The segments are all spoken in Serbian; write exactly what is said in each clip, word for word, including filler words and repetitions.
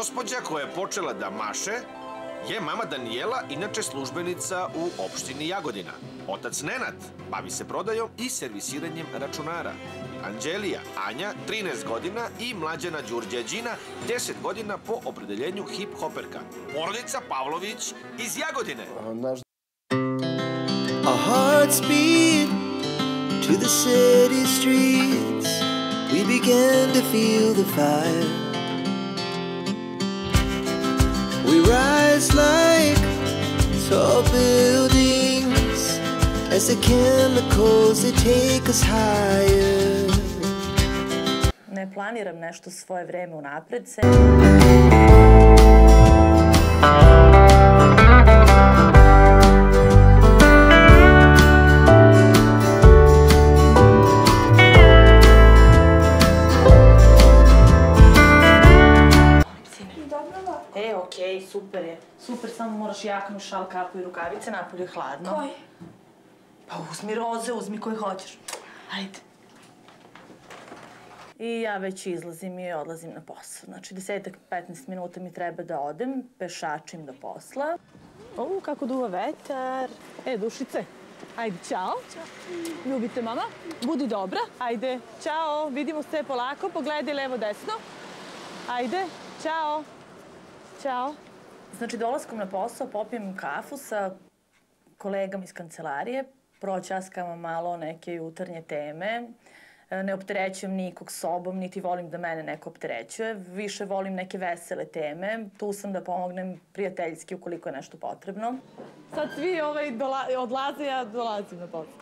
Gospođa koja je počela da maše je mama Danijela, inače službenica u opštini Jagodina. Otac Nenad bavi se prodajom i servisiranjem računara. Anđelija, Anja, trinaest godina i mlađana Đurđeđina, deset godina po opredeljenju hip-hoperka. Porodica Pavlović iz Jagodine. Our hearts beat to the city streets. We began to feel the fire. We rise like tall buildings as the chemicals they take us higher. Ne planiram nešto svoje vreme unapred. E, okej, super je. Super, samo moraš jaknu, šal, kapu i rukavice, napolje je hladno. Koji? Pa uzmi roze, uzmi koji hoćeš. Ajde. I ja već izlazim i odlazim na posao. Znači, desetak, petnaest minuta mi treba da odem, pešačim do posla. O, kako duva vetar. E, dušice, ajde, čao. Ljubite mama, budi dobra. Ajde, čao, vidimo se polako, pogledaj levo, desno. Ajde, čao. Ćao. Znači, dolaskom na posao popijem kafu sa kolegama iz kancelarije, proćaskamo malo neke jutarnje teme, ne opterećujem nikog sobom, niti volim da mene neko opterećuje, više volim neke vesele teme, tu sam da pomognem prijateljski ukoliko je nešto potrebno. Sad svi odlaze, ja dolazim na posao.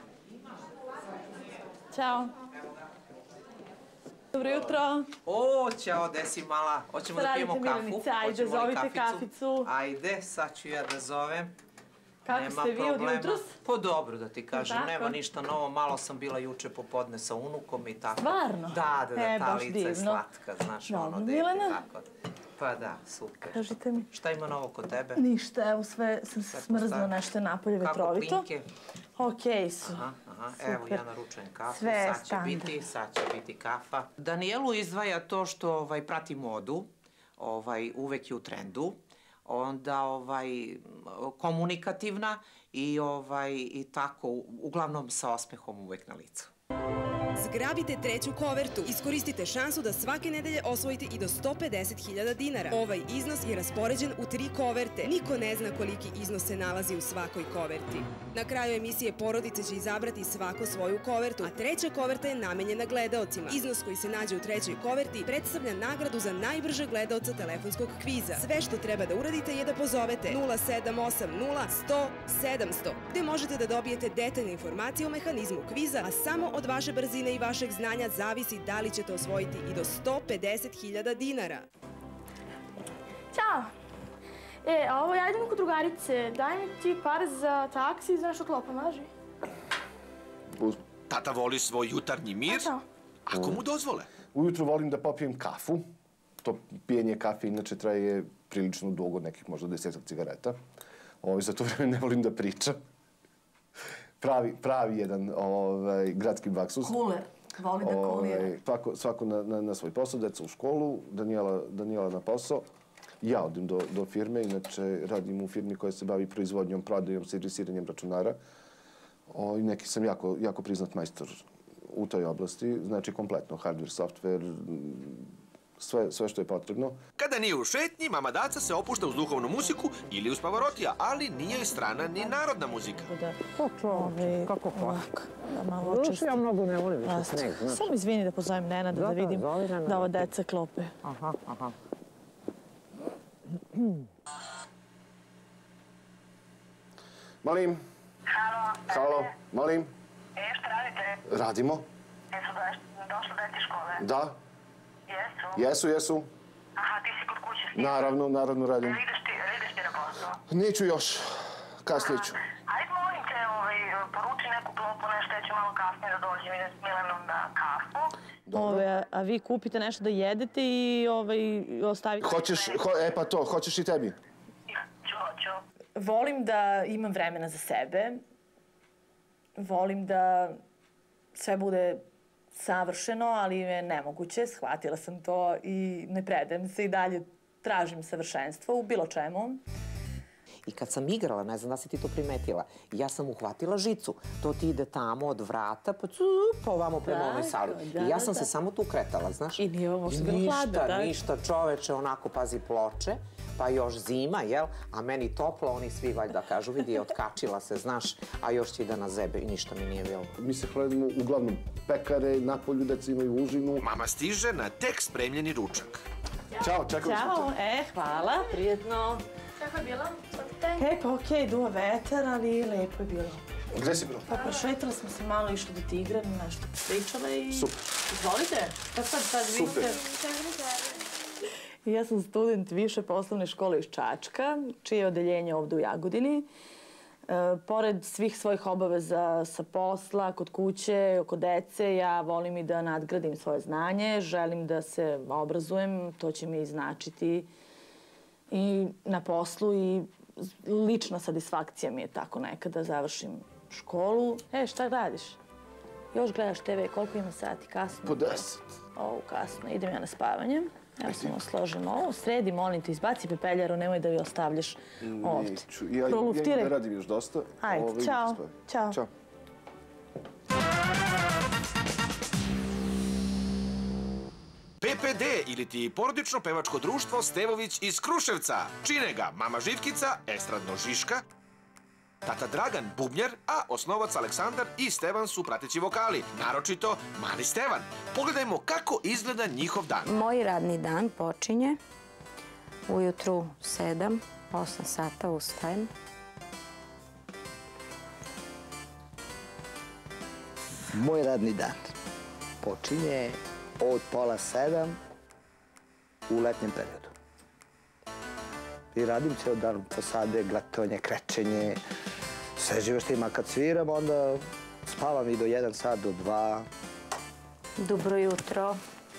Ćao. Dobro jutro. O, ćao, gde si mala? Hoćemo da pijemo kafu? Milenice, ajde, zovite kaficu. Ajde, sad ću ja da zovem. Kako ste vi od jutros? Pa dobro da ti kažem, nema ništa novo, malo sam bila juče popodne sa unukom i tako. Stvarno? Da, da, da, ta lica je slatka, znaš, ono dete, tako. Pa da, super. Kažite mi. Šta ima novo kod tebe? Ništa, evo sve sam smrzno nešto napolje vetrovito. Kako klinke? Okej su. Aha, aha, evo ja naručujem kafu, sve sad će biti, sad će biti kafa. Danijelu izdvaja to što prati modu, uvek je u trendu, onda komunikativna i tako, uglavnom sa osmehom uvek na licu. Zgrabite treću kovertu. Iskoristite šansu da svake nedelje osvojite i do sto pedeset hiljada dinara. Ovaj iznos je raspoređen u tri koverte. Niko ne zna koliki iznos se nalazi u svakoj koverti. Na kraju emisije porodice će izabrati svako svoju kovertu, a treća koverta je namenjena gledaocima. Iznos koji se nađe u trećoj koverti predstavlja nagradu za najbržeg gledaoca telefonskog kviza. Sve što treba da uradite je da pozovete nula sedam osam nula sto sedamsto, gde možete da dobijete detaljne informacije o mehanizmu kviza, a samo od vaše brzine i vašeg znanja zavisi da li ćete osvojiti i do sto pedeset hiljada dinara. Ćao! E, a ovo ja idem kod drugarice. Daj mi ti pare za taksi i za nešto klopa, maži. Tata voli svoj jutarnji mir, ako mu dozvole. Ujutru volim da popijem kafu. To pijenje kafe inače traje prilično dugo, nekih možda desetak cigareta. Za to vreme ne volim da pričam. Pravi jedan gradski baksus. Kuler. Voli da kulira. Svako na svoj posao, deca u školu, Danijela na posao. Ja odim do firme, inače radim u firmi koja se bavi proizvodnjom, prodajom, servisiranjem računara. Neki sam jako priznat majstor u toj oblasti, znači kompletno hardware, software, sve što je potrebno. Kada nije u šetnji, mama Daca se opušta uz duhovnu muziku ili uz Pavarotija, ali nije joj strana ni narodna muzika. Kako ovako, da malo očisti. Ja mnogo ne volim više sneg. Samo izvini da pozovem Nenada da vidim da ova deca klope. Aha, aha. Molim? Halo. Halo, molim? E, šta radite? Radimo. Jesu došli deti škole? Da. Jesu? Jesu, jesu. Aha, ti si kod kuće? Naravno, naravno radim. Ideš ti na posao? Neću još. Kasnije ću. Ajde, molim te, poruči neku klopu, nešto, ja ću malo kasnije da dođem i s Milanom na kafu. A vi kupite nešto da jedete i ostavite... Hoćeš, e pa to, hoćeš i tebi? Hoću, hoću. Volim da imam vremena za sebe. Volim da sve bude savršeno, ali je nemoguće. Shvatila sam to i ne predajem se i dalje tražim savršenstvo u bilo čemu. I kad sam igrala, ne znam da si ti to primetila, ja sam uhvatila žicu. To ti ide tamo od vrata, pa cup, pa ovamo prema onoj sali. I ja sam se samo tu kretala, znaš? I nije ovo možda bilo hladno, Ništa, tak? ništa, čoveče, onako, pazi, ploče, pa još zima, jel? A meni toplo, oni svi valjda kažu, vidi, otkačila se, znaš, a još će i da na zebe i ništa mi nije bilo. Mi se hranimo uglavnom pekare, napolju deca imaju užinu. Mama stiže na tek spremljeni ručak. Ćao, čekali smo Ćao, e, hvala, prijetno. Kako je bilo? E, pa okej, duva vetar, ali lepo je bilo. Gde si bilo? Pa prošetali smo se malo, išli do Tigra, nešto pričale i... Super. Izvolite, pa sad, sad vi Super. ste... Ja sam student više poslovne škole iz Čačka, čije je odeljenje ovde u Jagodini. E, pored svih svojih obaveza sa posla, kod kuće, oko dece, ja volim i da nadgradim svoje znanje, želim da se obrazujem, to će mi značiti i na poslu i lična satisfakcija mi je tako nekada završim školu. E, šta radiš? Još gledaš te ve, koliko ima sati? Kasno? Po deset. O, kasno. Idem ja na spavanje. Evo samo složim ovo. Sredi, molim te, izbaci pepeljaru, nemoj da ju ostavljaš ovde. Neću. Ja, ja Proluftiraj. ne radim još dosta. Ajde, Ovaj, ćao. spavim. Ćao. Ćao. P P D ili ti porodično pevačko društvo Stevović iz Kruševca. Čine ga mama Živkica, estradno Žiška, tata Dragan Bubnjar, a osnovac Aleksandar i Stevan su prateći vokali, naročito mali Stevan. Pogledajmo kako izgleda njihov dan. Moj radni dan počinje ujutru sedam, osam sata ustajem. Moj radni dan počinje od pola sedam u letnjem periodu. I radim ceo dan fasade, glatovanje, krečenje, sve živo što ima. Kad sviram, onda spavam i do jedan sat, do dva. Dobro jutro.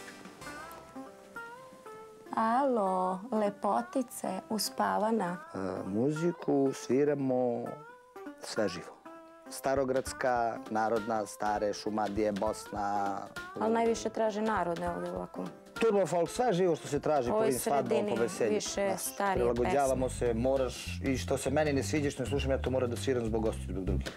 Alo, lepotice, uspavana. Muziku sviramo sve živo. Starogradska, narodna, stare, Šumadije, Bosna. Ali najviše traže narodne ovde ovako. Turbo folk, sve živo što se traži po ovim svadbama, po veselju. Više starije pesme. Prilagođavamo se, moraš, i što se meni ne sviđa, što ne slušam, ja to moram da sviram zbog gostiju, zbog drugih.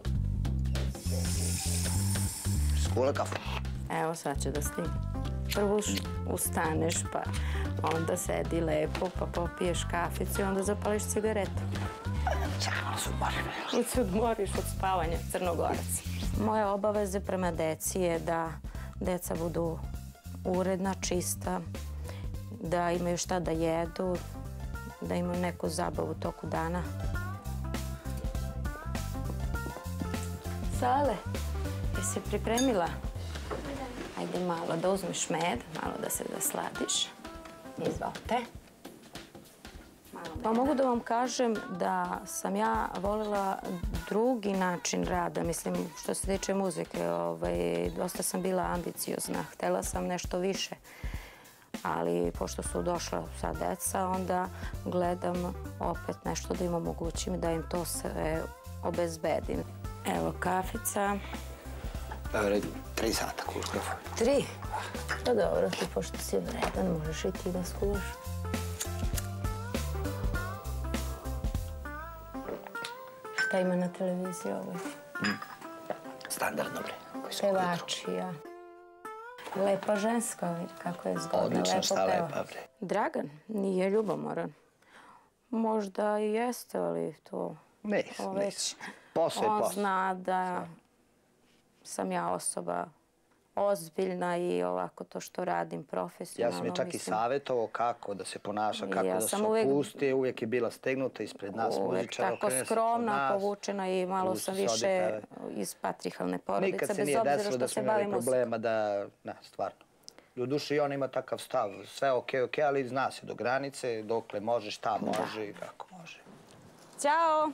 Skula kafu. Evo sad ću da stignem. Prvo ustaneš, pa onda sedi lepo, pa popiješ kaficu i onda zapališ cigaretu. Čao, se odmorim. I se odmoriš od spavanja, Crnogorac. Moje obaveze prema deci je da deca budu uredna, čista, da imaju šta da jedu, da imaju neku zabavu u toku dana. Sale, jesi pripremila? Ajde malo da uzmeš med, malo da se zasladiš. Izvolite. Pa mogu da vam kažem da sam ja volila drugi način rada, mislim, što se tiče muzike. Ovaj, dosta sam bila ambiciozna, htela sam nešto više. Ali pošto su došla sad deca, onda gledam opet nešto da im omogućim, da im to sve obezbedim. Evo kafica. Evo, tri sata kuš kafu. Tri? Pa dobro, ti pošto si vredan, možeš i ti da skuvaš. Šta ima na televiziji ovoj? Standardno, bre. Pevačija. Lepa ženska, kako je zgodna, Odlično, lepo šta peva. lepa, bre. Dragan, nije ljubomoran. Možda i jeste, ali to... Nisam, već- nisam. Posao je On posao. zna da sam ja osoba ozbiljna i ovako to što radim Ja profesionalno. sam je čak i mislim. savjetovao kako da se ponaša, kako Ja da se sam uvek- opusti. Uvijek je bila stegnuta ispred nas Uvek muzičara. tako okrene se skromna, kod nas. povučena i malo Tu sam se odi više peve. iz patrihalne porodice, Nikad se bez nije obzira desilo što da se smo imali bavim muzikom. problema da... Ne, stvarno. U duši i on ima takav stav. Sve okej, okej, ali zna se do granice, dokle može, šta može i kako može. Ćao!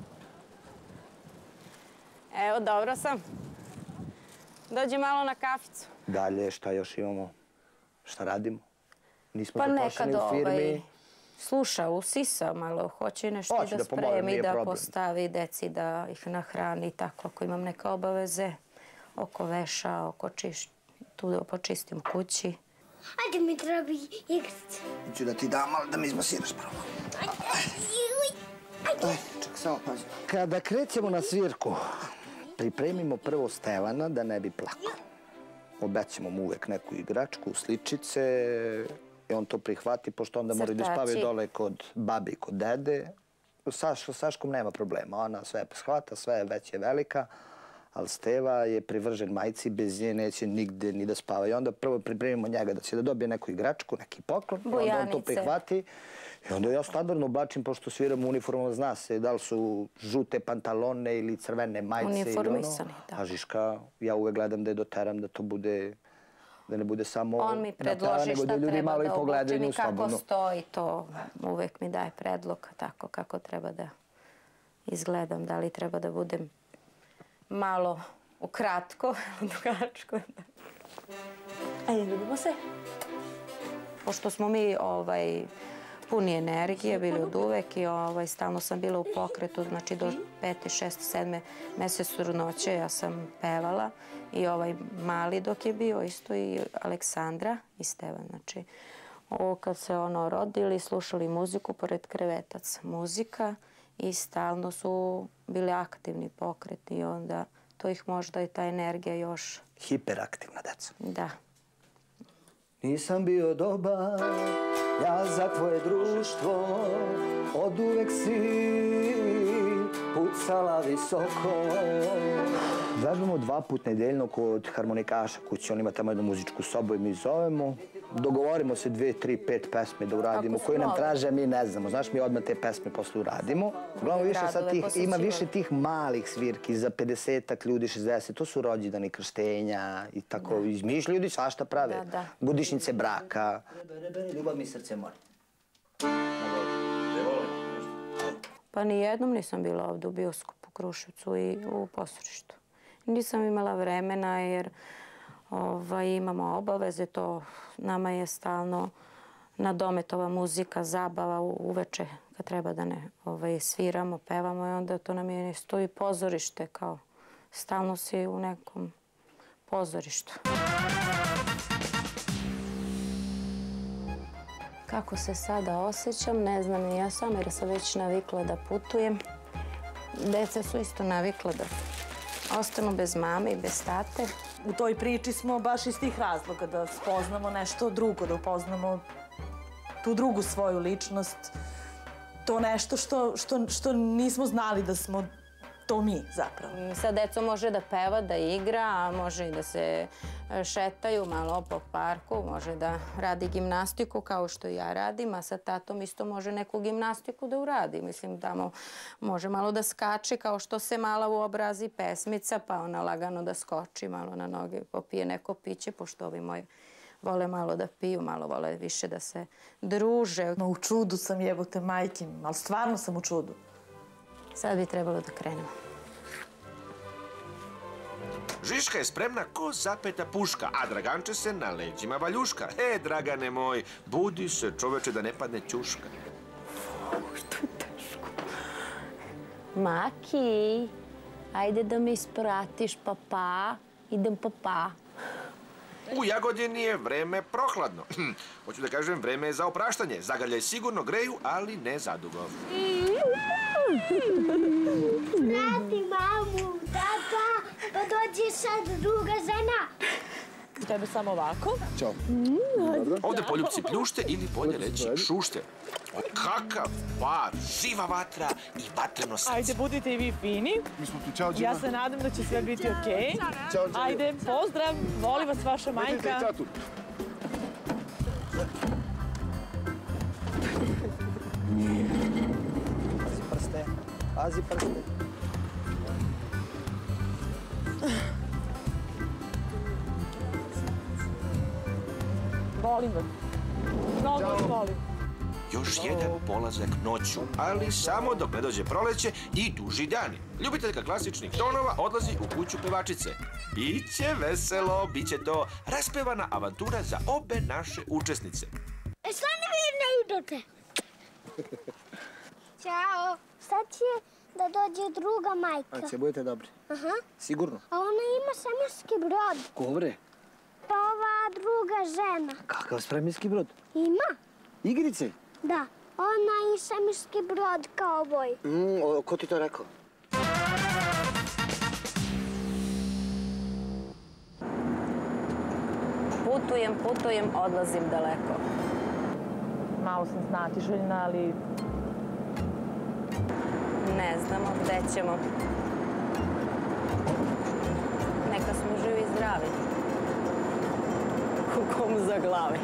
Evo, dobro sam. Dođi malo na kaficu. Dalje, šta još imamo? Šta radimo? Nismo Pa zaposleni nekad u firmi. ovaj, sluša, usisa malo, hoće nešto Hoće i da da pomogne, spremi, nije da problem. postavi deci, da ih nahrani, tako ako imam neke obaveze oko veša, oko čiš, tu da počistim kući. Ajde mi treba igrice. Ću da ti dam, ali da mi izmasiraš prvo. Ajde, čak samo pazi. Kada krećemo na svirku, pripremimo prvo Stevana da ne bi plakao. Obećamo mu uvek neku igračku, sličice i on to prihvati, pošto onda moraju da spavaju dole kod babi i kod dede. Sa Saškom nema problema, ona sve shvata, sve je već je velika, ali Steva je privržen majci, bez nje neće nigde ni da spava. I onda prvo pripremimo njega da će da dobije neku igračku, neki poklon, onda on to prihvati. I onda ja standardno oblačim, pošto sviram u uniformu, zna se da li su žute pantalone ili crvene majice ili ono. Uniformisani, da. A Žiška, ja uvek gledam da je doteram da to bude, da ne bude samo on mi predloži šta treba da obučem i kako stoji to. Uvek mi daje predlog tako kako treba da izgledam. Da li treba da budem malo ukratko, dugačko. Ajde, vidimo se. Pošto smo mi puni energije, bili od uvek i stalno sam bila u pokretu, znači do pete, šeste, sedme mesec trudnoće ja sam pevala i ovaj mali dok je bio isto i Aleksandra i Stevan, znači kad se ono rodili, slušali muziku pored krevetaca, muzika i stalno su bili aktivni pokret i onda to ih možda i ta energija još... Hiperaktivna deca. Da. Nisam bio dobar, ja za tvoje društvo, od uvek si pucala visoko. Vežbamo dva put nedeljno kod harmonikaša kući, on ima tamo jednu muzičku sobu i mi zovemo. Dogovorimo se dve, tri, pet pesme da uradimo, koje nam traže, mi ne znamo. Znaš, mi odmah te pesme posle uradimo. Uglavnom, ima više tih malih svirki za pedesetak ljudi, šezdeset. To su rođendani, krštenja i tako. Izmišljaju ljudi svašta prave. Godišnjice braka. Ljubav mi srce mora. Pa nijednom nisam bila ovdje u bioskopu u Kruševcu i u pozorištu. Nisam imala vremena jer imamo obaveze, to nama je stalno nadometova muzika, zabava uveče kad treba da ne sviramo, pevamo i onda to nam je isto i pozorište, kao stalno si u nekom pozorištu. Kako se sada osjećam, ne znam ni ja sam jer sam već navikla da putujem. Deca su isto navikla da ostanu bez mame i bez tate. U toj priči smo baš iz tih razloga, da spoznamo nešto drugo, da upoznamo tu drugu svoju ličnost. To nešto što nismo znali da smo to mi zapravo. Sa decom može da peva, da igra, a može i da se šetaju malo po parku, može da radi gimnastiku kao što ja radim, a sa tatom isto može neku gimnastiku da uradi. Mislim, tamo može malo da skače kao što se mala uobrazi pesmica, pa ona lagano da skoči malo na noge, popije neko piće, pošto ovi moji vole malo da piju, malo vole više da se druže. Ma u čudu sam, jebote majke, ali stvarno sam u čudu. Sad bi trebalo da krenemo. Žiška je spremna ko zapeta puška, a Draganče se na leđima valjuška. E, Dragane moj, budi se čoveče da ne padne ćuška. Što je teško. Maki, ajde da me ispratiš, papa. Idem, papa. U Jagodini je vreme prohladno. Hoću da kažem, vreme je za opraštanje. Zagrljaj sigurno greju, ali ne zadugo. Prati mamu, tata, pa dođe sad druga žena. Tebe samo ovako. Ćao. Ovde poljupci pljušte ili bolje reći šušte. Kakav par, živa vatra i vatreno srce. Ajde, budite i vi fini. Mi smo tu, čao, Đima. Ja se nadam da će sve biti okej. Ćao, Đima. Ajde, pozdrav, voli vas vaša majka. Vidite i tatu. Pazi prste, pazi prste. Volim vas. Mnogo vas volim. Još jedan polazak noću, ali samo dok ne dođe proleće i duži dani. Ljubiteljka klasičnih tonova odlazi u kuću pevačice. Biće veselo, biće to raspevana avantura za obe naše učesnice. E, stani vi ne idete. Ćao. Sad će da dođe druga majka. A će budete dobri? Aha. Sigurno? A ona ima svemirski brod. Ko bre? Pa ova druga žena. Kakav svemirski brod? Ima? Igrice? Da. Ona i svemirski brod kao ovoj. Mm, o, ko ti to rekao? Putujem, putujem, odlazim daleko. Malo sam znatiželjna, ali... Ne znamo gde ćemo. Neka smo živi i zdravi. Kukom za glavi.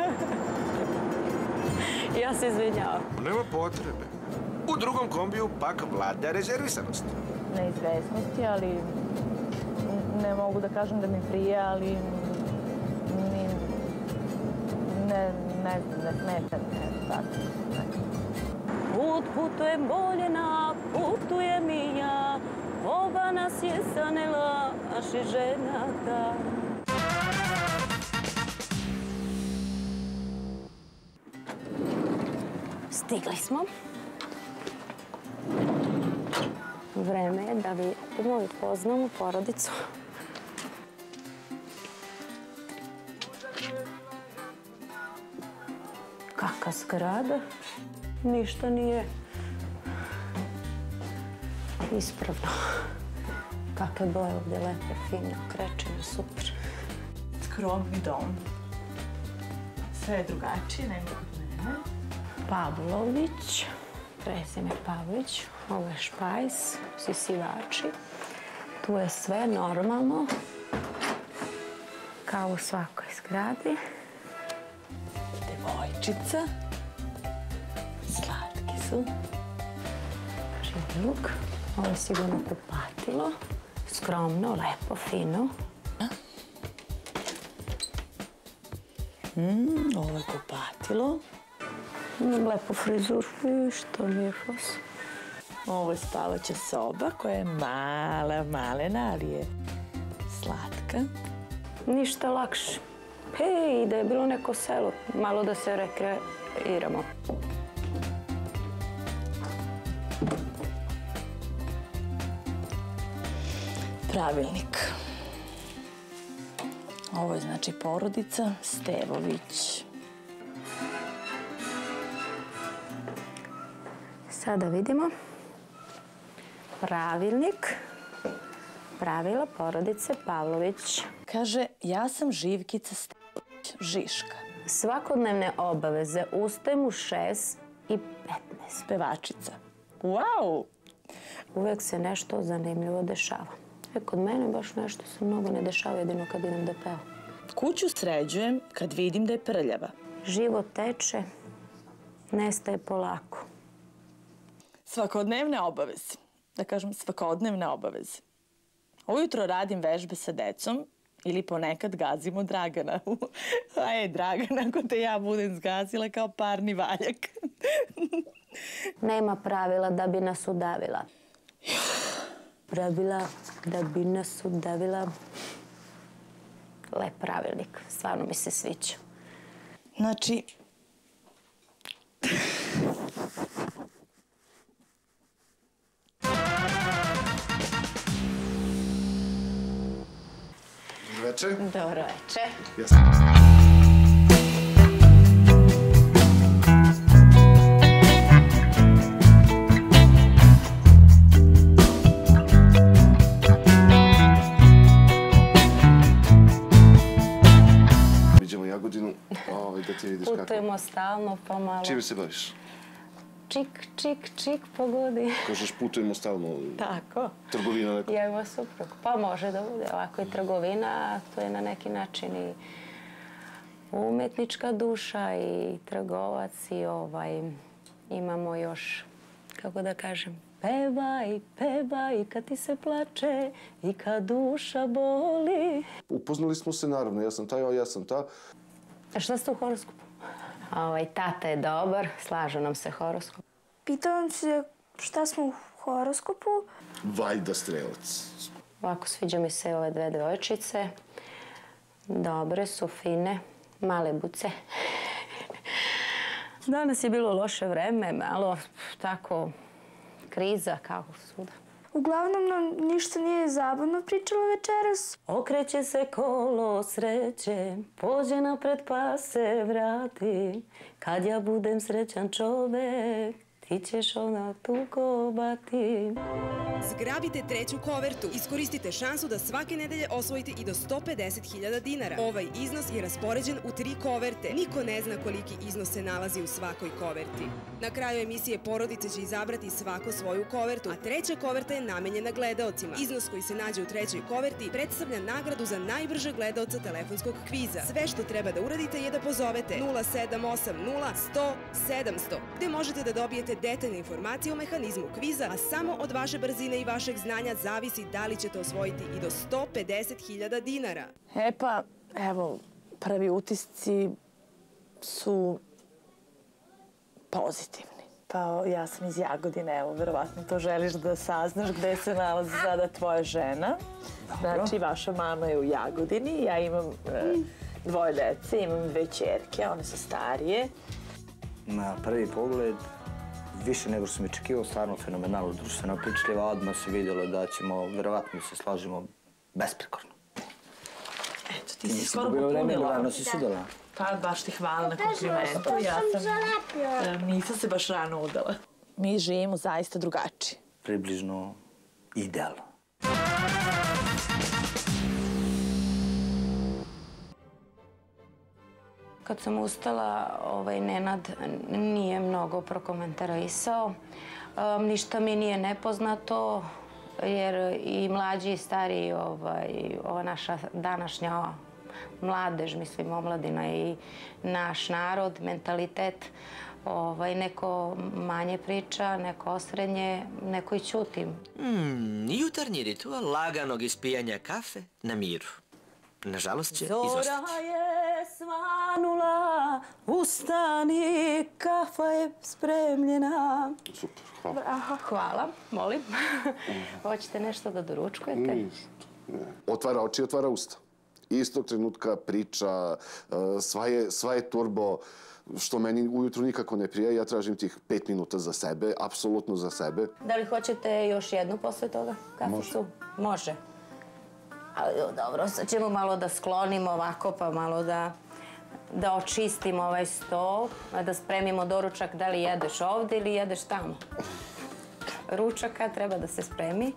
Ja se izvinjavam. Nema potrebe. U drugom kombiju pak vlada rezervisanost. Neizvesnosti, ali ne mogu da kažem da mi prije, ali ni ne, ne znam, ne smeta mi, ne, tako, ne. Put putujem voljena, putujem i ja, oba nas je sanela, naši ženata. Stigli smo. Vreme je da vidimo i poznamo porodicu. Kakva zgrada? Ništa nije ispravno. Kakve boje ovdje lepe, fine, okrečene, super. Skromni dom. Sve je drugačije nego kod mene. Pavlović, prezime Pavlović, ovo je špajs, sisivači. Tu je sve normalno, kao u svakoj zgradi. Devojčica. Slatki su. Živluk. Ovo je sigurno kupatilo. Skromno, lepo, fino. Mm, ovo je kupatilo. Imam lepu frizuru i što mi je fos. Ovo je spavaća soba koja je mala, malena, ali je slatka. Ništa lakše. Hej, da je bilo neko selo, malo da se rekreiramo. Pravilnik. Ovo je znači porodica Stevović. Sada vidimo pravilnik pravila porodice Pavlović. Kaže, ja sam Živkica Stevović, Žiška. Svakodnevne obaveze, ustajem u šest i petnaest. Pevačica. Wow! Uvijek se nešto zanimljivo dešava. E, kod mene baš nešto se mnogo ne dešava, jedino kad idem da pevam. Kuću sređujem kad vidim da je prljava. Život teče, nestaje polako. Svakodnevne obaveze. Da kažem, svakodnevne obaveze. Ujutro radim vežbe sa decom ili ponekad gazimo Dragana. A je, Dragana, ako te ja budem zgazila kao parni valjak. Nema pravila da bi nas udavila. Pravila da bi nas udavila. Lep pravilnik. Stvarno mi se sviđa. Znači... Veče. Dobro veče. Jasno. Viđemo Jagodinu, ovaj, da ti vidiš kako. Putujemo stalno, pomalo. Čime se baviš? Čik, čik, čik, pogodi. Kažeš putujemo stalno. Tako. Trgovina neko. Ja ima suprug. Pa može da bude ovako i trgovina, to je na neki način i umetnička duša i trgovac i ovaj, imamo još, kako da kažem, pevaj, pevaj kad ti se plače i kad duša boli. Upoznali smo se, naravno, ja sam taj, ja sam ta. A šta ste u horoskopu? Ovaj, tata je dobar, slažu nam se horoskop. Pitam se šta smo u horoskopu. Valjda strelac. Ovako, sviđa mi se ove dve devojčice. Dobre su, fine, male buce. Danas je bilo loše vreme, malo tako kriza kao svuda. U Uglavnom nam ništa nije zabavno pričala večeras. Okreće se kolo sreće, pođe napred pa se vrati. Kad ja budem srećan čovek, ti ćeš onak tu kobati. Zgrabite treću kovertu. Iskoristite šansu da svake nedelje osvojite i do sto pedeset hiljada dinara. Ovaj iznos je raspoređen u tri koverte. Niko ne zna koliki iznos se nalazi u svakoj koverti. Na kraju emisije porodice će izabrati svako svoju kovertu, a treća koverta je namenjena gledaocima. Iznos koji se nađe u trećoj koverti predstavlja nagradu za najbržeg gledaoca telefonskog kviza. Sve što treba da uradite je da pozovete nula sedam osam nula sto sedamsto, gde možete da dobijete detaljne informacije o mehanizmu kviza, a samo od vaše brzine i vašeg znanja zavisi da li ćete osvojiti i do sto pedeset hiljada dinara. E pa, evo, prvi utisci su pozitivni. Pa ja sam iz Jagodine, evo, verovatno to želiš da saznaš gde se nalazi sada tvoja žena. Znači, vaša mama je u Jagodini, ja imam dvoje dece, imam dve ćerke, one su starije. Na prvi pogled, više nego što sam očekivao, stvarno fenomenalno društveno pričljiva, odmah se vidjelo da ćemo, verovatno se složimo besprekorno. Eto, ti si skoro popunila. Rano si sudala. Pa, baš ti hvala na komplimentu. Ja sam, nisam se baš rano udala. Mi živimo zaista drugačije. Približno idealno. Kad sam ustala, Nenad nije mnogo prokomentarisao. Ništa mi nije nepoznato, jer i mlađi i stariji, ova naša današnja mladež, mislim omladina i naš narod, mentalitet, neko manje priča, neko osrednje, neko i ćuti. Jutarnji ritual laganog ispijanja kafe na miru. Nažalost će izostati. Zora je svanula, ustani, kafa je spremljena. Super, hvala. Hvala, molim. Hoćete nešto da doručkujete? Otvara oči, otvara usta. Istog trenutka priča, sva je turbo, što meni ujutru nikako ne prija. Ja tražim tih pet minuta za sebe, apsolutno za sebe. Da li hoćete još jednu posle toga kaficu? Može. Ali dobro, sad ćemo malo da sklonimo ovako, pa malo da očistimo ovaj sto, da spremimo doručak, da li jedeš ovde ili jedeš tamo. Ručaka treba da se spremi.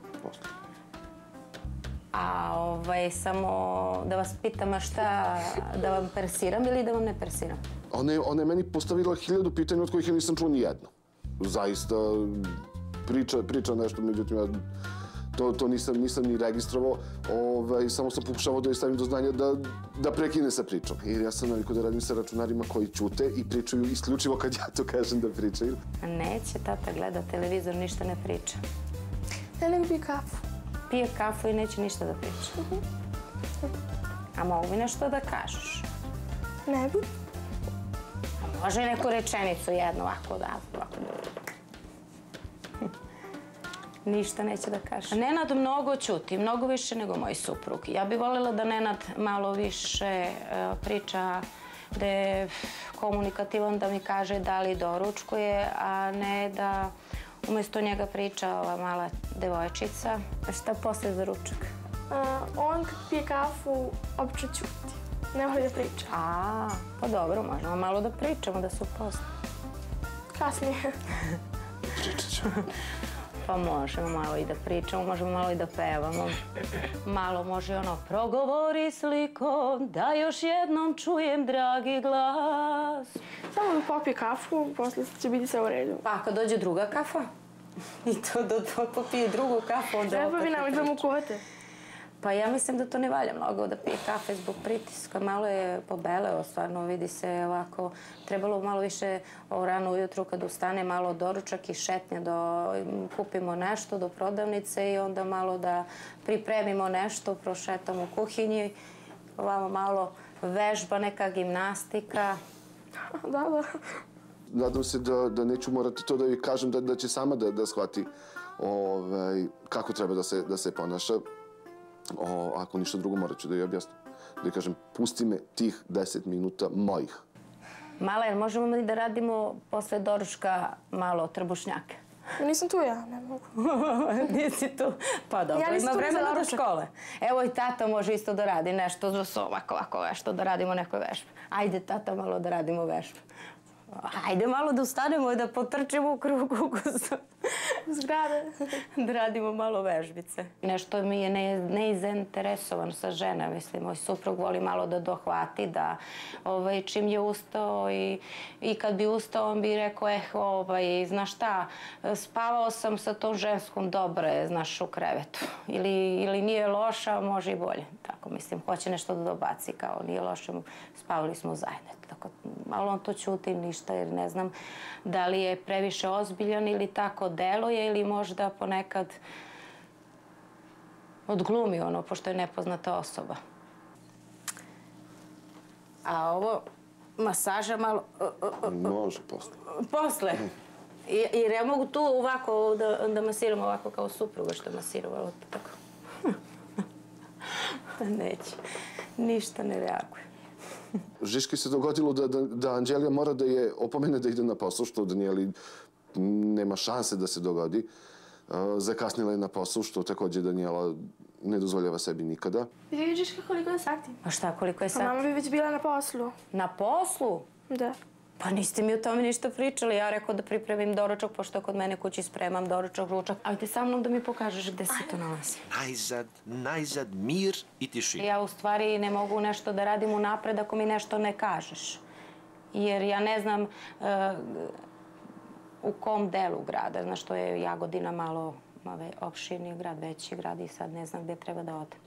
A samo da vas pitam, a šta, da vam persiram ili da vam ne persiram? Ona je meni postavila hiljadu pitanja od kojih ja nisam čuo ni jedno. Zaista priča nešto, međutim ja to nisam ni registrovao, samo sam pokušavao da joj stavim do znanja da prekine sa pričom. Jer ja sam navikao da radim sa računarima koji ćute i pričaju isključivo kad ja to kažem da pričaju. Neće tata gleda televizor, ništa ne priča. Ne, nego pije kafu. Pije kafu i neće ništa da priča. A mogu mi nešto da kažeš? Ne bi. Može neku rečenicu, jednu ovako da... Ništa neće da kaže. Nenad mnogo ćuti, mnogo više nego moj suprug. Ja bih voljela da Nenad malo više priča, da je komunikativan, da mi kaže da li doručkuje, a ne da umjesto njega priča ova mala devojčica. Šta posle za ručak? On kad pije kafu, obično ćuti. Ne voli da priča. A, pa dobro, možemo malo da pričamo, da se upoznamo. Kasnije. Pričat ću. Pa možemo malo i da pričamo, možemo malo i da pevamo. Malo može ono, progovori slikom, da još jednom čujem dragi glas. Samo da popije kafu, posle će biti sve u redu. Pa ako dođe druga kafa? I to da popije drugu kafu, onda opet... Treba vi nam da mu kuvate. Pa ja mislim da to ne valja mnogo da pije kafe zbog pritiska. Malo je pobeleo, stvarno vidi se ovako. Trebalo malo više rano ujutru kad ustane, malo doručak i šetnje da kupimo nešto do prodavnice i onda malo da pripremimo nešto, prošetamo u kuhinji. Ovamo malo vežba, neka gimnastika. Da, da. Nadam se da neću morati to da joj kažem, da će sama da shvati kako treba da se ponaša. Ako ništa drugo, morat ću da joj objasnim. Da joj kažem, pusti me tih deset minuta mojih. Mala, jer možemo mi da radimo posle doručka malo trbušnjake? Nisam tu ja, ne mogu. Nisi tu? Pa dobro, Ja nisam ima tu ni za vremena do doručak. škole. Evo i tata može isto da radi nešto za so, ovako, ovako, nešto da radimo nekoj vežbi. Ajde, tata, malo da radimo vežbu. Ajde malo da ustanemo i da potrčimo u krug zgrade. Da radimo malo vežbice. Nešto mi je ne, neizainteresovan sa žena, mislim. Moj suprug voli malo da dohvati, da ovaj, čim je ustao i, i kad bi ustao, on bi rekao, eh, ovaj, znaš šta, spavao sam sa tom ženskom, dobro je, znaš, u krevetu. Ili, ili nije loša, može i bolje. Tako, mislim, hoće nešto da dobaci, kao nije loše, spavali smo zajedno. Tako, malo on to ćuti ništa, jer ne znam da li je previše ozbiljan ili tako deluje ili možda ponekad odglumi ono, pošto je nepoznata osoba. A ovo, masaža malo... Može posle. Posle? Jer ja mogu tu ovako da, da masiram ovako kao supruga što je masirala. Tako. Neće. Ništa ne reaguje. Žiški se dogodilo da, da, da Anđelija mora da je opomene da ide na posao, što Danijeli nema šanse da se dogodi. Uh, zakasnila je na posao, što takođe Danijela ne dozvoljava sebi nikada. Vidiš koliko je sati? A šta, koliko je sati? Mama bi već bila na poslu. Na poslu? Da. Pa niste mi o tome ništa pričali. Ja rekao da pripremim doručak, pošto kod mene kući spremam doručak, ručak. Ajde sa mnom da mi pokažeš gde se to nalazi. Najzad, najzad, mir i tišina. Ja u stvari ne mogu nešto da radim unapred ako mi nešto ne kažeš. Jer ja ne znam uh, u kom delu grada. Znaš, to je Jagodina malo opširniji grad, veći grad i sad ne znam gde treba da odem.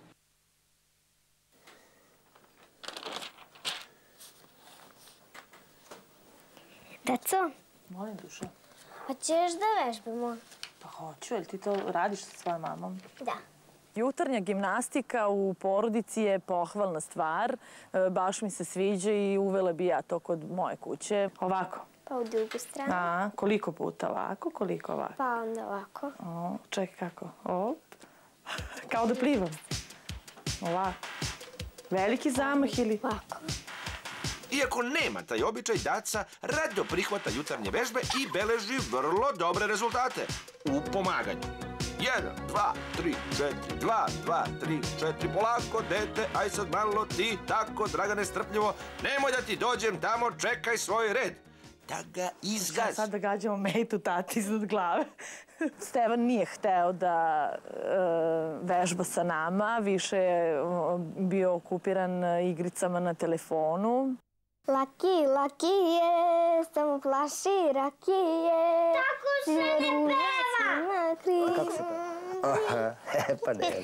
Deco, Molim, Duša. hoćeš da vežbamo? Pa hoću, jel ti to radiš sa svojom mamom? Da. Jutarnja gimnastika u porodici je pohvalna stvar. E, Baš mi se sviđa i uvela bi ja to kod moje kuće. Ovako. Pa u drugu stranu. A, koliko puta ovako, koliko ovako? Pa onda ovako. O, čekaj kako. Op. Kao da plivam. Ovako. Veliki zamah ili... Ovako. Iako nema taj običaj, Daca rado prihvata jutarnje vežbe i beleži vrlo dobre rezultate u pomaganju. Jedan, dva, tri, četiri, dva, dva, tri, četiri, polako, dete, aj sad malo ti, tako, Dragane, strpljivo, nemoj da ti dođem tamo, čekaj svoj red. Da ga izgazi. Sad da gađamo mejtu tati iznad glave. Stevan nije hteo da e, vežba sa nama, više je bio okupiran igricama na telefonu. Laki, laki je, samo plaši rakije. Tako se ne peva! Kako se peva? Pa ne.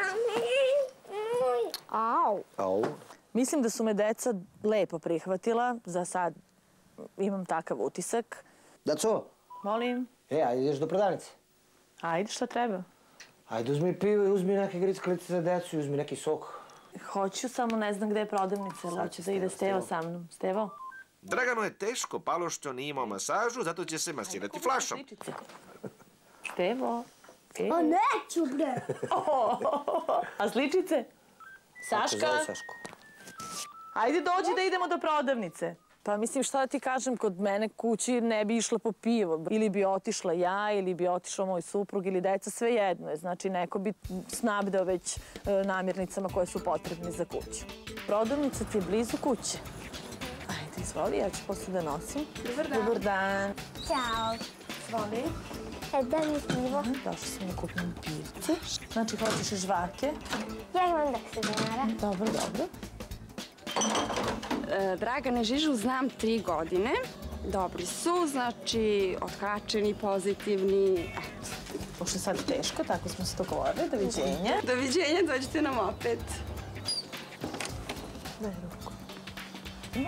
Au. Au. Mislim da su me deca lepo prihvatila. Za sad imam takav utisak. Daco? Molim? E, ajde ideš do prodavnice. Ajde, šta treba? Ajde uzmi pivo i uzmi neke grickalice za decu i uzmi neki sok. Hoću, samo ne znam gde je prodavnica. Hoću da ide Stevo sa mnom. Stevo? Draganu je teško palo što nije imao masažu, zato će se masirati flašom. Stevo? O, neću, bre! A sličice? Saška? Saško. Ajde dođi da idemo do prodavnice. Pa mislim, šta da ti kažem, kod mene kući ne bi išla po pivo. Ili bi otišla ja, ili bi otišao moj suprug, ili deca, sve jedno je. Znači, neko bi snabdeo već e, namirnicama koje su potrebne za kuću. Prodavnica ti je blizu kuće. Ajde, izvoli, ja ću posle da nosim. Dobar dan. Dobar dan. Ćao. Izvoli. E, daj mi pivo. Došla sam da kupim pivce. Znači, hoćeš i žvake? Ja imam deset dinara. Dobro, dobro. Dragane Žižu znam tri godine. Dobri su, znači otkačeni, pozitivni, eto. Pošto je sad teško, tako smo se dogovorili. Doviđenja. Doviđenja, dođite nam opet. Daj ruku. No.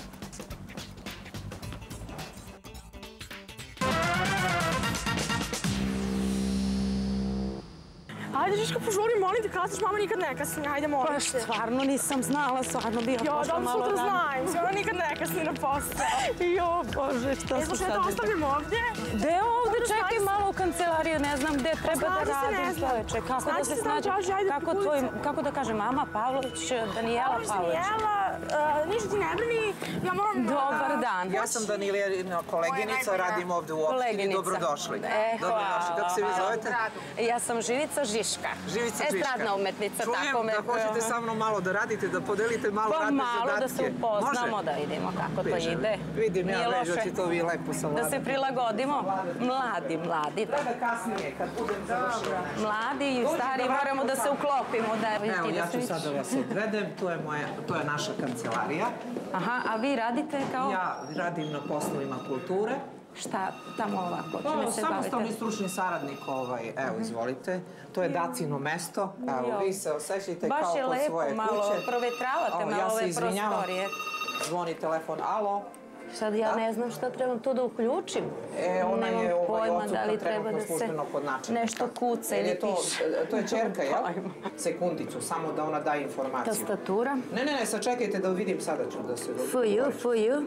Ajde, Žiška, požuri, molim te, kasniš, mama nikad ne kasni, ajde, molim te. Pa stvarno nisam znala, stvarno bi ja Jo, pošla da malo sutra ranije. znam, ona nikad ne kasni na posao. Jo, Bože, šta E, se slušaj, sad... to ostavim ovdje. Gde ovde? Čekaj malo, kancelariju, ne znam gde treba da radim, čoveče. Kako da se snađem? Kako da kažem, Mama Pavlović, Danijela Pavlović. Danijela, ništa ti ne brini, ja moram... Dobar dan. Ja sam Danijelina koleginica, radim ovde u opštini. Dobrodošli. Dobrodošli. Kako se vi zovete? Ja sam Živica Žiška. Živica Žiška. Estradna umetnica. Čujem da hoćete sa mnom malo da radite, da podelite malo radne zadatke. Pa malo da se upoznamo, da vidimo kako to ide. Vidim ja već da će to vi lepo savladati. Da se prilagodimo. Mladi, mladi. Da kasnije, kad budem završila. Mladi i stari, moramo da se uklopimo. Evo, ja ću sad da vas odvedem. To je naša kancelarija. Aha, a vi radite kao? Ja radim na poslovima kulture. Šta tamo ovako? Samostalni stručni saradnik, evo, izvolite. To je Dacino mesto. Evo, vi se osjećajte kao kod svoje kuće. Baš je lepo, malo provetravate malo ove prostorije. Zvoni telefon, alo. Sad ja ne znam šta trebam tu da uključim. E, ona je odsutna trenutno službeno kod načelnika. Nešto kuca ili piše. To je čerka, jel? Sekundicu, samo da ona daje informaciju. Tastatura? Ne, ne, ne, sad čekajte da vidim, sada ću da se... Fuju, fuju.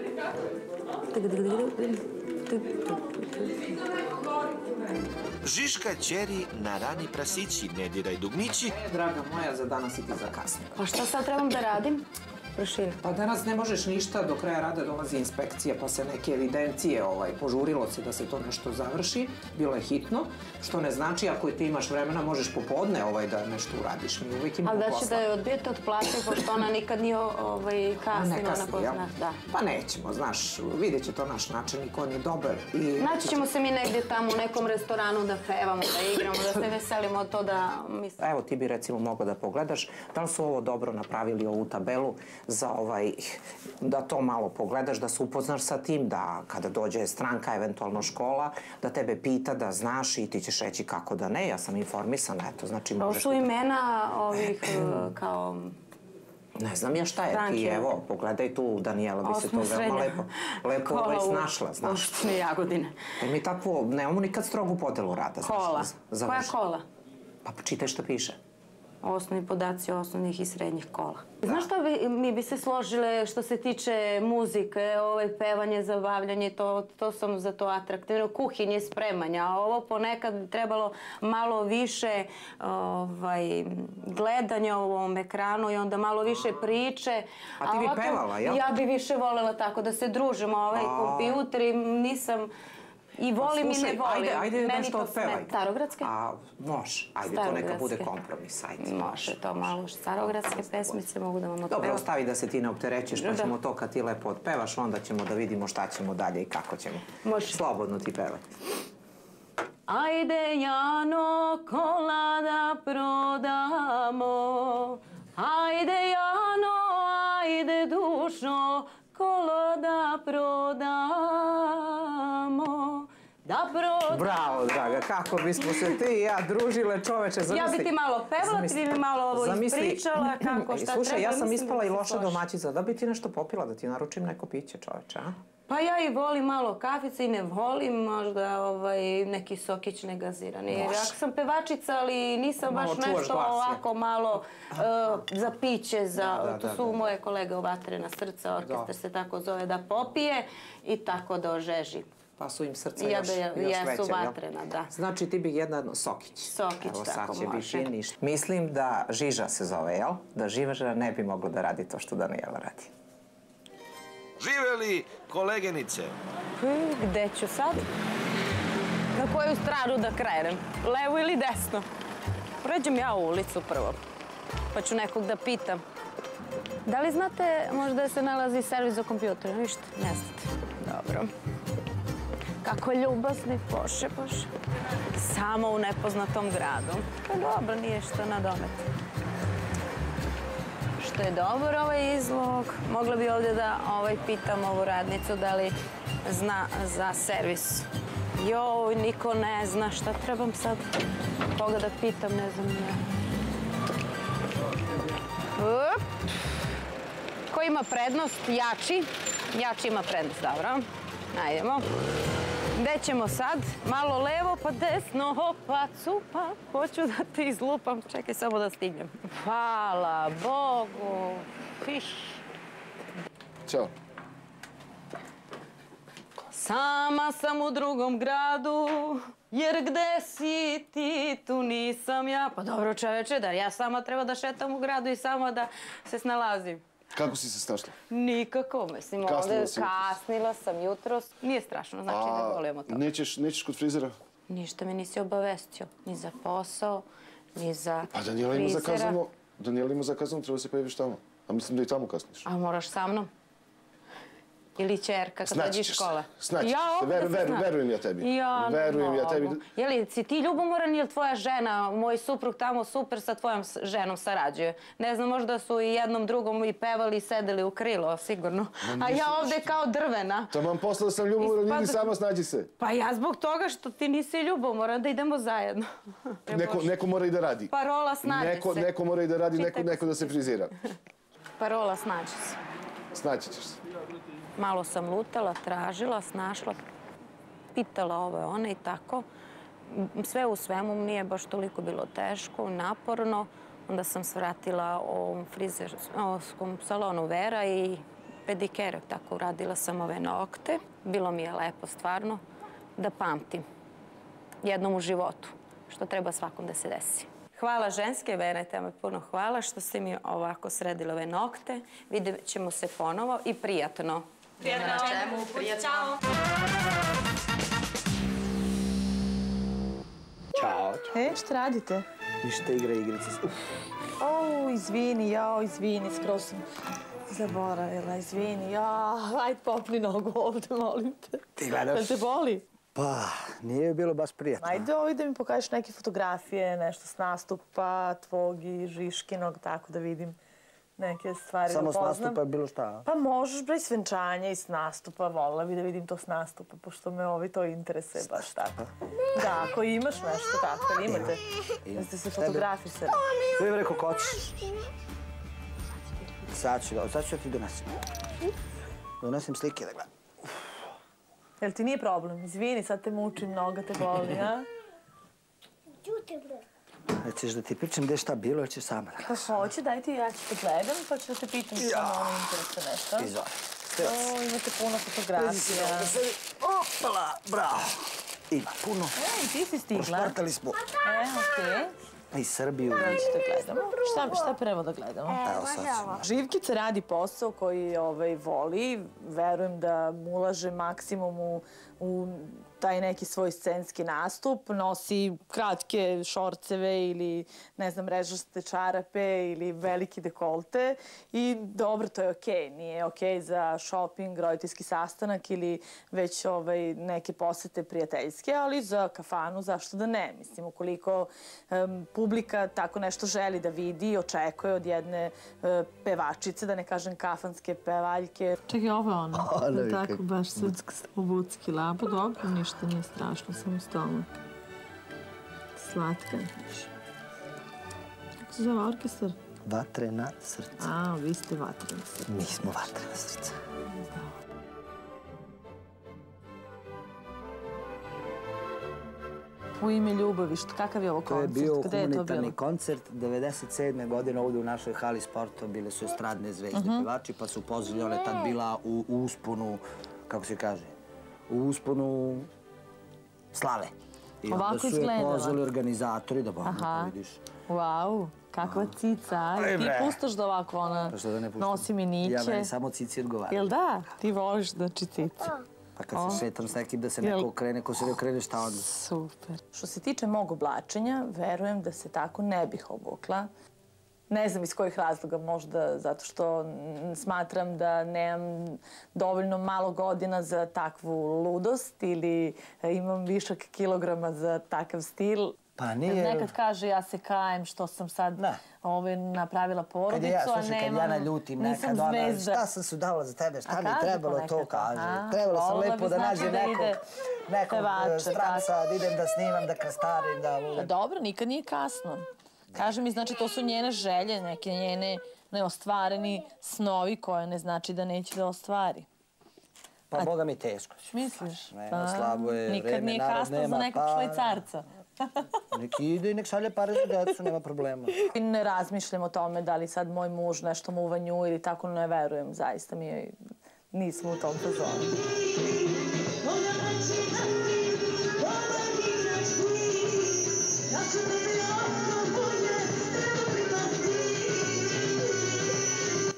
Žiška ćeri na rani prasići, ne diraj dugmići. Draga moja, za danas i ti zakasnila. Pa šta sad trebam da radim? Prašina. Pa danas ne možeš ništa, do kraja rada dolazi inspekcija, pa se neke evidencije požurilo se da se to nešto završi. Bilo je hitno, što ne znači ako ti imaš vremena možeš popodne da nešto uradiš. Mi uvijek imamo posla. Ali da će da je odbijete od plate, pošto ona nikad nije kasnila na poznak. Pa nećemo, znaš, vidjet će to naš načelnik, on je dobar. Naći ćemo se mi negdje tamo u nekom restoranu da pevamo, da igramo, da se veselimo od to da... Evo ti bi recimo mogla da pogledaš da li su ovo dobro napravili, ovu tabelu, za ovaj, da to malo pogledaš, da se upoznaš sa tim, da kada dođe stranka, eventualno škola, da tebe pita, da znaš i ti ćeš reći kako da ne, ja sam informisana, eto, znači možeš... To su imena ovih kao... Ne znam ja šta je ti, evo, pogledaj tu, Danijela bi se to veoma lepo snašla, znaš. Opštine Jagodine. Mi takvu, nemamo nikad strogu podelu rada, znaš. Kola. Koja kola? Pa čitaj što piše. Osnovni podaci osnovnih i srednjih kola. Znaš što mi bi se složile što se tiče muzike, pevanje, zabavljanje, to sam za to atraktivno, kuhinje, spremanja, a ovo ponekad bi trebalo malo više gledanja u ovom ekranu i onda malo više priče. A ti bi pevala, jel? Ja bi više voljela tako da se družimo, ovaj kompjuter i nisam... I volim i ne volim. Ajde nešto otpevaj. Starogradske? Može. Ajde, to neka bude kompromis. Može to malo. Starogradske pesmice mogu da vam otpevam. Dobro, ostavi da se ti ne opterećeš, pa ćemo to kad ti lepo otpevaš, onda ćemo da vidimo šta ćemo dalje i kako ćemo. Može. Slobodno ti pevaj. Ajde, Jano, kola da prodamo. Ajde, Jano, ajde, dušo, kola da prodamo. Da prodamo. Bravo, draga, kako bismo se ti i ja družile, čoveče, zamisli. Ja bi ti malo pevala, ti bi mi malo ovo ispričala, kako, šta treba. Slušaj, ja sam ispala i loša domaćica, da bi ti nešto popila, da ti naručim neko piće, čoveče, a? Pa ja i volim malo kafice i ne volim možda neki sokić negazirani. Jer ako sam pevačica, ali nisam baš nešto ovako malo za piće, to su moje kolege u Vatrena srca, orkestar se tako zove, da popije i tako da ožeži. Pa su im srca još veća, jel? Jesu Vatrena, da. Znači ti bi jedan sokić. Sokić, tako može. Mislim da Žiža se zove, jel? Da Žiža ne bi mogla da radi to što Danijela radi. Živeli kolegenice! Gde ću sad? Na koju stranu da krenem? Levo ili desno? Pređem ja u ulicu prvo, pa ću nekog da pitam. Da li znate možda se nalazi servis za kompjuter? Ništa, ne znate. Dobro. Kako ljubasni, poše, poše. Samo u nepoznatom gradu. Pa dobro, nije što na domet. Što je dobar ovaj izlog. Mogla bi ovdje da pitam ovu radnicu da li zna za servis. Joj, niko ne zna šta trebam sad. Koga da pitam, ne znam ja. Ko ima prednost? Jači. Jači ima prednost, dobro. Ajdemo. Gde ćemo sad? Malo levo, pa desno, hopa, cupa. Hoću da te izlupam. Čekaj samo da stignem. Hvala Bogu. Fiš. Ćao. Sama sam u drugom gradu. Jer gde si ti, tu nisam ja. Pa dobro čoveče, da ja sama treba da šetam u gradu i sama da se snalazim. Kako si se snašla? Nikako, mislim, ovde Kasnila si jutros. kasnila sam jutros. Nije strašno, znači ne volimo to. Nećeš, nećeš kod frizera? Ništa me nisi obavestio, ni za posao, ni za Pa Danijela ima frizera. zakazano, Danijela ima zakazano, treba se pojaviš tamo. A mislim da i tamo kasniš. A moraš sa mnom? Ili ćerka kad Snaći dođe iz ćeš škole? se, snaći ćeš Ja se, ovde veru- se veru- znam. verujem ja tebi. Ja ne Verujem ja tebi. mogu. Je li si ti ljubomoran ili tvoja žena, moj suprug tamo super sa tvojom s- ženom sarađuje? Ne znam, možda su i jednom drugom i pevali i sedeli u krilo, sigurno. Ma A ja nisu ovde kao drvena. Taman posla da sam ljubomoran, idi Ispada- sama snađi se. Pa ja zbog toga što ti nisi ljubomoran, da idemo zajedno. Neko, neko mora i da radi. Parola snađi Neko, se. neko mora i da radi, neko, Čitaj. neko da se frizira. Parola snađi se. Snaći ćeš se. Malo sam lutala, tražila, snašla, pitala ove one i tako. Sve u svemu nije baš toliko bilo teško, naporno. Onda sam svratila u frizerskom salonu Vera i pedikere, tako uradila sam ove nokte. Bilo mi je lepo stvarno da pamtim jednom u životu, što treba svakom da se desi. Hvala ženske, verujte me, puno hvala što ste mi ovako sredili ove nokte. Vidjet ćemo se ponovo i prijatno. Prijatno. Na čemu, prijatno. Ćao. E, šta radite? Ništa, igra igrice. O, izvini, jao, izvini, skroz sam zaboravila, izvini, jao, ajde popni nogu ovde, molim te. Ti gledaš? Jel te boli? Pa, nije bilo baš prijatno. Ajde ovdje da mi pokažeš neke fotografije, nešto s nastupa tvog i Žiškinog, tako da vidim neke stvari Samo da s poznam. nastupa je bilo šta? Pa možeš bre, s venčanja i s nastupa, volila bi da vidim to s nastupa, pošto me ovi to interesuje baš tako. Da, ako imaš nešto tako, ili imate? Imam. Da ste se Tebe? fotografisali. Tu je rekao ko ćeš. Sad ću, sad ću da ti donesim. Donesim slike da gledam. Jel ti nije problem? Izvini, sad te mučim, noga te boli, a? Ćute, bre. Hoćeš da ti pričam gde je šta bilo ili ćeš sama da Pa hoću, daj ti, ja ću te gledam, pa ću da te pitam što me ono interesuje nešto. Izvoli. O, imate puno fotografija. Opala, bravo. Ima puno. E, ti si stigla. Prošpartali smo E, okej. i Srbiju. Da ću te gledamo. Šta, šta prvo da gledamo? Evo sad ćemo. Živkica radi posao koji ovaj, voli. Verujem da mu ulaže maksimum u, u taj neki svoj scenski nastup. Nosi kratke šorceve ili, ne znam, režaste čarape ili veliki dekolte. I dobro, to je okej. Nije okej za shopping, roditeljski sastanak ili već ovaj, neke posete prijateljske, ali za kafanu zašto da ne? Mislim, ukoliko um, publika tako nešto želi da vidi i očekuje od jedne uh, pevačice, da ne kažem kafanske pevaljke. Čekaj, ovo je ono. Ona je Tako, kako baš se obuckila. Pa dobro, ništa nije strašno, samo stomak. Slatka. Kako se zove orkestar? Vatrena srca. A, vi ste vatrena srca. Mi smo vatrena srca. U ime ljubavi, što, kakav je ovo To je koncert? bio Gde je to humanitarni bilo? koncert. devedeset sedme godine ovdje u našoj hali sporta bile su estradne zvezde Mhm. pevači, pa su pozvali, ona je tad bila u u usponu, kako se kaže, u usponu slave. I onda Ovako su je izgledala. pozvali organizatori da Aha. pa vidiš. Wow, kakva cica. Aj, I ti bre. puštaš da ovako ona Pa što da ne puštam? nosi miniće. Ja meni samo cici odgovaram. Jel da? Ti voliš znači cicu. Pa kad O. se šetam s nekim da se Jel- neko okrene, ko se ne okrene šta onda? Super. Što se tiče mog oblačenja, verujem da se tako ne bih obukla. Ne znam iz kojih razloga, možda zato što mm, smatram da nemam dovoljno malo godina za takvu ludost ili e, imam višak kilograma za takav stil. Pa Kad nije... nekad kaže ja se kajem što sam sad ovaj, napravila Kad porodicu, je ja, a slušaj, kad nemam, ja naljutim nisam nekad, ona, zvezda. šta sam se udavala za tebe, šta A mi je kaže trebalo, to ponekad, kaže. aha. Trebalo sam Volila lepo bi da znači nađem da nekog, ide nekog pevača, e, stranca, da idem da snimam, da krstarim, da... Pa dobro, nikad nije kasno. Kaže mi, znači, to su njene želje, neke njene neostvareni snovi koje ne znači da neće da ostvari. Pa Boga mi teško. Misliš? Nema, slabo je Nikad vreme, nije narod kasno za nema nekog para. švajcarca. Nek ide i nek šalje pare za decu, nema problema. Ne razmišljam o tome da li sad moj muž nešto muva nju ili tako, ne verujem. Zaista mi je, nismo u tom fazonu.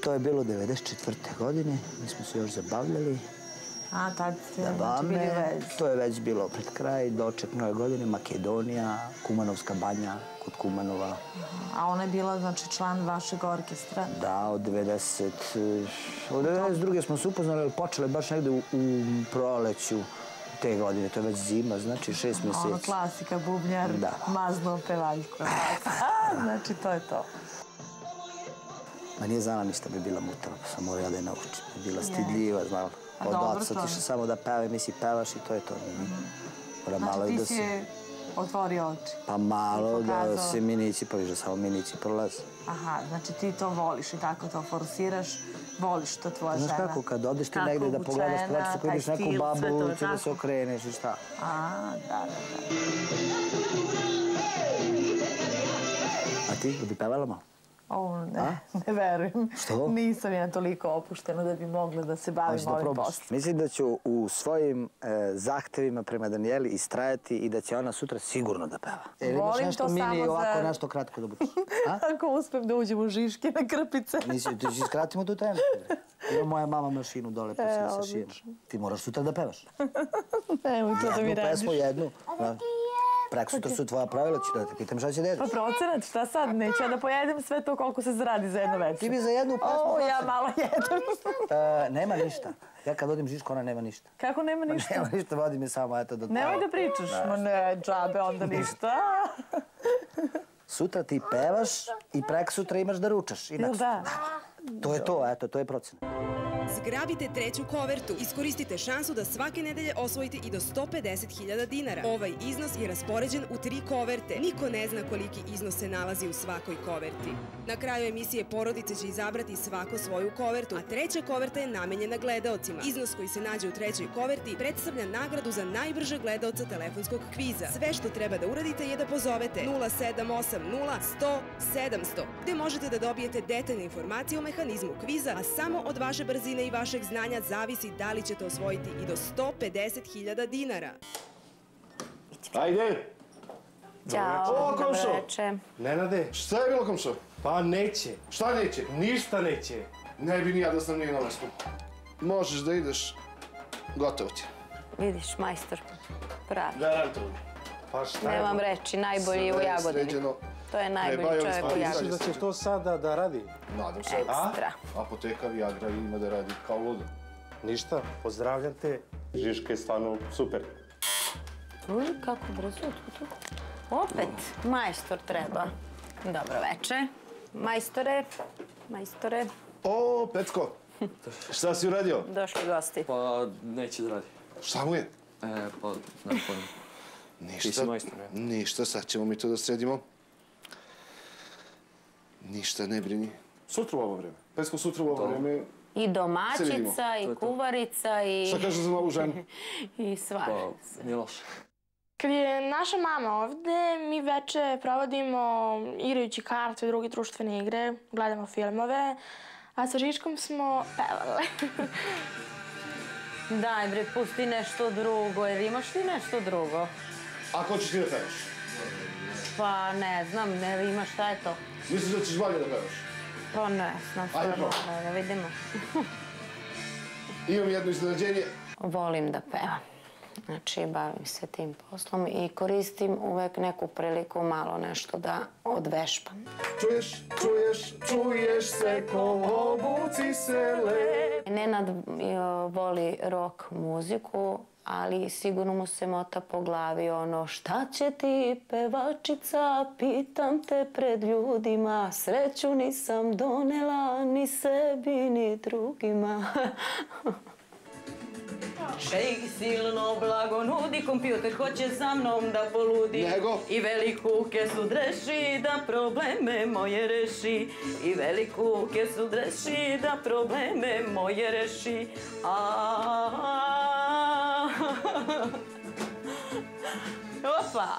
To je bilo devedeset četvrte godine, mi smo se još zabavljali. A, tad ste Da bili bame, vezi. to je već bilo pred kraj, doček nove godine, Makedonija, Kumanovska banja kod Kumanova. A ona je bila, znači, član vašeg orkestra? Da, od devedeset... Od devedeset druge smo se upoznali, ali počele baš negde u, u proleću te godine, to je već zima, znači šest mjeseci. Ono klasika, bubnjar, Da. mazno, pevaljko. A, znači, to je to. Ma nije znala ništa bi bila mutala, pa sam morala da je naučim. Bila Je. stidljiva, znala. A Od dobro oca to. ti samo da peva i misli pevaš i to je to. Mora malo Znači, i ti da si se... je otvorio oči. Pa malo i da pokazao. se minići, pa viš da samo minići prolaze. Aha, znači ti to voliš i tako to forsiraš, voliš to tvoja Znaš žena. kako, kad odeš ti Kako negde da pogledaš obučena, pročito, kad taj vidiš neku stil, sve babu, to je ti da se tako. okreneš i šta. A, da, da, da. A ti, da bi pevala malo? O, ne, ne verujem. Što? Nisam ja toliko opuštena da bi mogla da se bavim Hoćeš da ovim probaš? poslom. Mislim da ću u svojim e, zahtevima prema Danijeli istrajati i da će ona sutra sigurno da peva. E, imaš Volim nešto to mini samo i ovako za- nešto kratko da budiš. Ako uspem da uđem u žiške na krpice. Nisi, ti si skratimo tu temu. Ima moja mama mašinu dole, pa E, si sa šijem. Ti moraš sutra da pevaš. Nemoj to da mi Jednu radiš. pesmu, jednu. Da. Preko sutra su tvoja pravila, ću da te pitam šta će da Pa jedeš. procenat, šta sad? Neću ja da pojedem sve to koliko se zaradi za jedno večer. Ti bi za jednu pesmu... O, ja malo jedem. E, nema ništa. Ja kad odim Žiško, ona nema ništa. Kako nema ništa? Nema ništa, vodim je samo, eto, da... Nemoj da pričaš. Ma ne, džabe, onda ništa. Sutra ti pevaš i prek sutra imaš da ručaš. Jel da? To je to, eto, to je procena. Zgrabite treću kovertu. Iskoristite šansu da svake nedelje osvojite i do sto pedeset hiljada dinara. Ovaj iznos je raspoređen u tri koverte. Niko ne zna koliki iznos se nalazi u svakoj koverti. Na kraju emisije porodice će izabrati svako svoju kovertu, a treća koverta je namenjena gledaocima. Iznos koji se nađe u trećoj koverti predstavlja nagradu za najbržeg gledaoca telefonskog kviza. Sve što treba da uradite je da pozovete nula sedam osam nula sto sedamsto, gde možete da dobijete detaljne informacije o mehanizmu kviza, a samo od vaše brzine i vašeg znanja zavisi da li ćete osvojiti i do sto pedeset hiljada dinara. Ajde! Ćao, O, dobro komšo! veče. Nenade, Šta je bilo, komšo? pa neće. Šta neće? Ništa neće. Ne bi ni ja da sam nije na mestu. Možeš da ideš. Gotovo ti. Vidiš, majstor, pravi. Garantujem. Pa šta je? Nemam reči, najbolji u Sve je Jagodini. sređeno. To je najbolji Treba, čovjek u ali Jagodini. Misliš da će to sada da radi? Nadam se. Ekstra. Apoteka Viagra ima da radi kao ludo. Ništa, pozdravljam te. Žiška je stvarno super. Uj, kako brzo tu. Opet, majstor treba. Dobro veče. Majstore, majstore, O, Pecko! Šta si uradio? došli gosti. Pa, neće da radi. Šta mu je? E, pa, znam pojma. Ništa. Ti si majstor, ne? Ništa, sad ćemo mi to da sredimo. Ništa, ne brini. Sutra u ovo vreme. Pecko, sutra u ovo vreme. I Se vidimo. domaćica, i kuvarica, i... Šta kažeš za malu ženu? I sva. Pa, nije loše. Kad je naša mama ovde, mi veče provodimo igrajući karte i druge društvene igre, gledamo filmove, a sa Žiškom smo pevale. Daj bre, pusti nešto drugo, jer imaš ti nešto drugo? A ko ćeš ti da pevaš? Pa ne znam, ne imaš šta je to? Misliš da ćeš bolje da pevaš? Pa ne znam, Ajde, stvarno, probaj. da vidimo. Imam jedno iznenađenje. Volim da pevam. Znači, bavim se tim poslom i koristim uvek neku priliku malo nešto da odvešpam. Čuješ, čuješ, čuješ se ko obuci se le. Nenad e, voli rock muziku, ali sigurno mu se mota po glavi ono šta će ti pevačica, pitam te pred ljudima, sreću nisam donela ni sebi ni drugima. Šejk silno blago nudi, kompjuter hoće sa mnom da poludi. Nego? I veliku kesu dreši da probleme moje reši. I veliku kesu dreši da probleme moje reši. A Opa!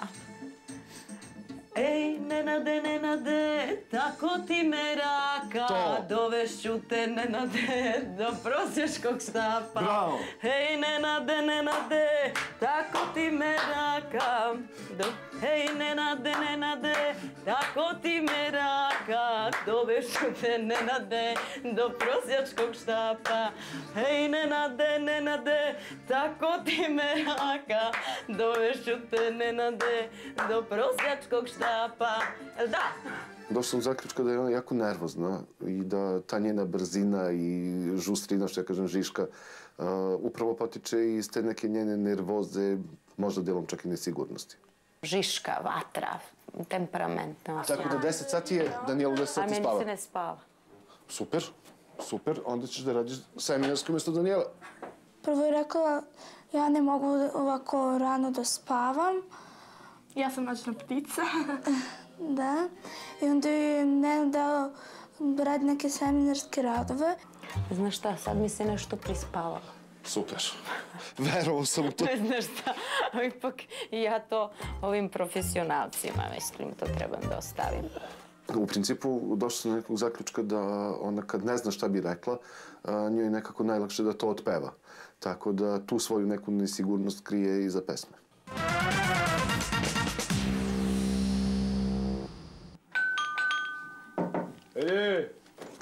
Ej, Nenade, Nenade, tako ti me raka, To. dovešću te, Nenade, do prosječkog štapa. Bravo. Ej, Nenade, Nenade, tako ti me raka, do Hej, Nenade, Nenade, tako ti me raka, dovešu te, Nenade, do prosjačkog štapa. Hej, Nenade, Nenade, tako ti me raka, dovešu te, Nenade, do prosjačkog štapa. Jel da? Došao sam u zaključka da je ona jako nervozna i da ta njena brzina i žustrina, što ja kažem, Žiška, uh, upravo potiče iz te neke njene nervoze, možda delom čak i nesigurnosti. Žiška, vatra, temperamentna. Tako da deset sati je, Danijela u deset sati spava. A meni se ne spava. Super, super, onda ćeš da radiš seminarski umjesto Danijela. Prvo je rekla, ja ne mogu ovako rano da spavam. Ja sam noćna ptica. Da. I onda je Nenad dao radi neke seminarske radove. Znaš šta, sad mi se nešto prispavalo. Super. Verovao sam u to. Znaš šta, ipak ja to ovim profesionalcima, mislim, to trebam da ostavim. U principu, došla sam do nekog zaključka da ona kad ne zna šta bi rekla, njoj je nekako najlakše da to otpeva. Tako da tu svoju neku nesigurnost krije i za pesme. Ede!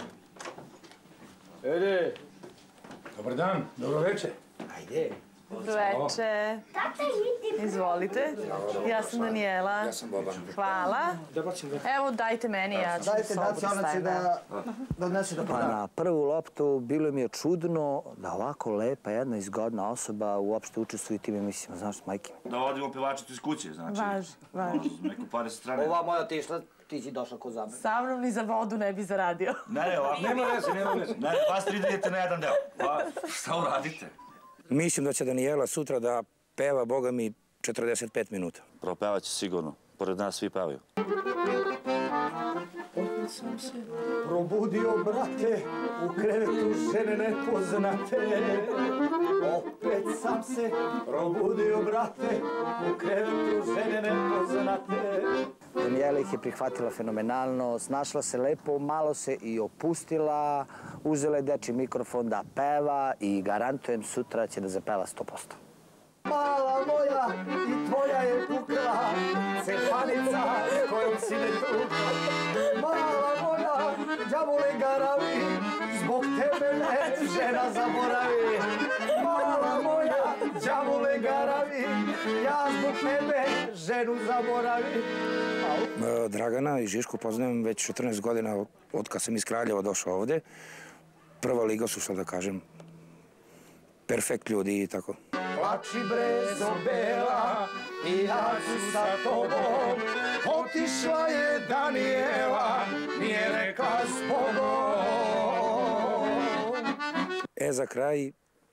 Ede! Dobar dan, dobro večer. Ajde. Dobro večer. Izvolite. Ja sam Danijela. Ja sam Boban. Hvala. Evo, dajte meni, ja ću Dajte, sobu dajte, ona će stavim. da, da odnese do Pa na prvu loptu bilo mi je čudno da ovako lepa jedna izgodna osoba uopšte učestvuje u tim emisijama, znaš, majke. Da vodimo pevačicu iz kuće, znači. Važi, važi. Neku pare sa strane. Ova moja ti šta, ti si došla kod zabrana. Sa mnom ni za vodu ne bi zaradio. Ne, ne, ovako. Nema veze, nema veze. Ne, vas tri idete na jedan deo. Pa, šta uradite? Mislim da će Danijela sutra da peva, boga mi, četrdeset pet minuta. Propevaće sigurno. Pored nas svi pevaju. Opet sam se probudio, brate, u krevetu žene nepoznate. Opet sam se probudio, brate, u krevetu žene nepoznate. Danijela ih je prihvatila fenomenalno, snašla se lepo, malo se i opustila, uzela je dečji mikrofon da peva i garantujem sutra će da zapeva sto posto. Mala moja i tvoja je pukla, cepanica s kojom si me tukla. Mala moja, đavole garavi, zbog tebe me žena zaboravi. Mala moja, đavole garavi, ja zbog tebe ženu zaboravi. Dragana i Žišku poznajem već četrnaest godina od kad sam iz Kraljeva došao ovde. Prva liga su, što da kažem, perfekt ljudi i tako. Plači brezo bela i ja ću sa tobom. Otišla je Danijela, nije rekla zbogom. E, za kraj,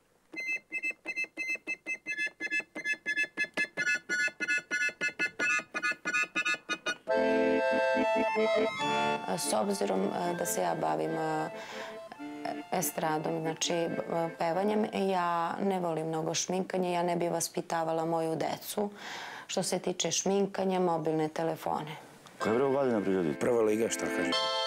S obzirom da se ja bavim estradom, znači pevanjem, ja ne volim mnogo šminkanje, ja ne bih vaspitavala moju decu što se tiče šminkanja, mobilne telefone. Koja je vreo godina prigoditi? Prva liga, šta kažem.